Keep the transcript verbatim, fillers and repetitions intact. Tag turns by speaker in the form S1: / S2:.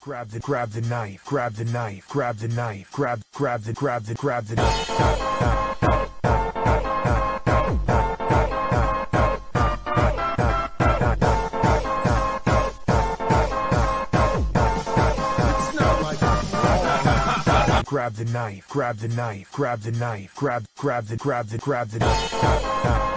S1: Grab the grab the knife, grab the knife, grab the knife, grab grab the grab the grab the knife. Grab the knife, grab the knife, grab the knife, grab grab the grab the grab the knife.